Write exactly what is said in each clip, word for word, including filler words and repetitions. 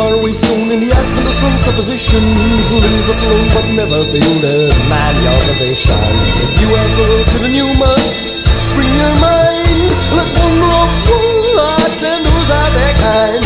faraway stone in the advent of some suppositions. Leave us alone but never fail to man your positions. If you have the will to, then you must spring your mind. Let's wander off warlocks and those are their kind.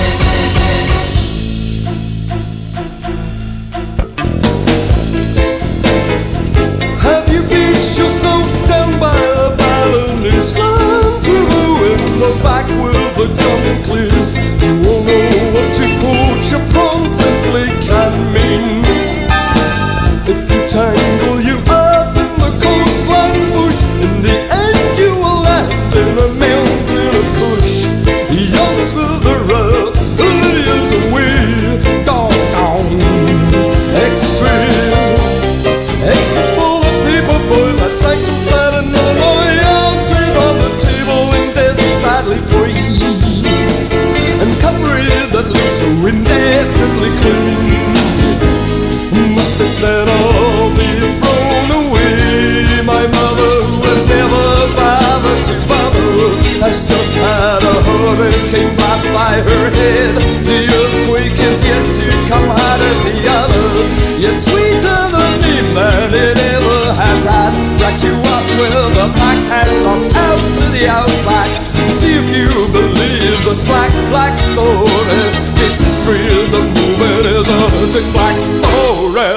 Have you beached yourself down by a Balinese slam through the window back with the jungle clears? You won't know what to poach your prawn simply can mean. If you tangle you up in the coastline bush, in the end you will land in a mountain of kush. Yawns for the rub, Lydia's away, dong dong. Extreme, extras full of people, boy, that sang so sad in Illinois. Entrees on the table in death sadly praised, and cutlery that looks so indefinitely clean. Must it then all be thrown away? My mother, who has never bothered to bother, has just had a hurricane blast by her head. The earthquake is yet to come hard as the other, yet sweeter than me than it ever has had. Rack you up with a backhand knocked out to the outback. See if you believe the slack black story. This history is a moving, is a hurting black story.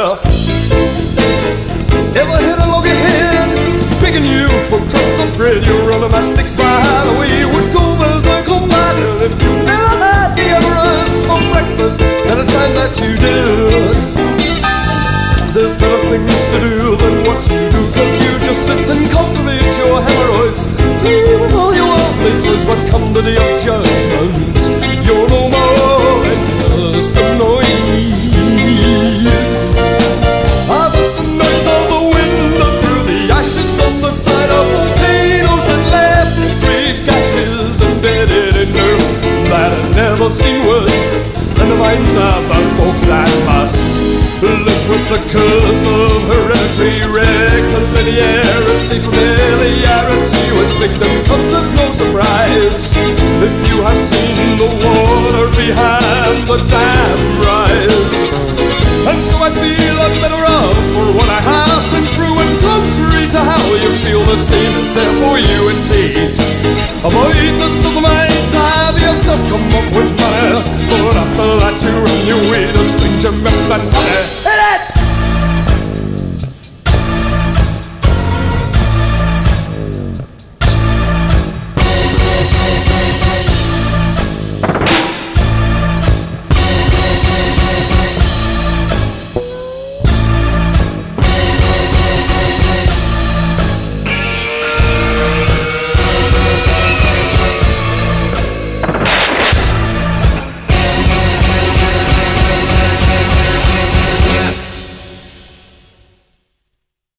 Ever hit a loggerhead, begging you for crust of bread? You're running my sticks by the way you would go berserk mad. And if you never had the Everest for breakfast, then it's time that you did. There's better things to do than what you do, cause you just sit and cultivate your hemorrhoids. Play with all your worldly toys, but come the day of judgment, you're no more than just a noise. I've heard the noise of the wind through the ashes on the side of volcanoes that left great gashes embedded in earth that had never seen worse than the minds of the folk that must live with the curse of hereditary rectilinearity. Familiarity with victim comes as no surprise. If you have seen the water behind the dam rise, and so I feel I'm better off for what I have been through, and contrary to how you feel, the same is there for you. It takes avoid the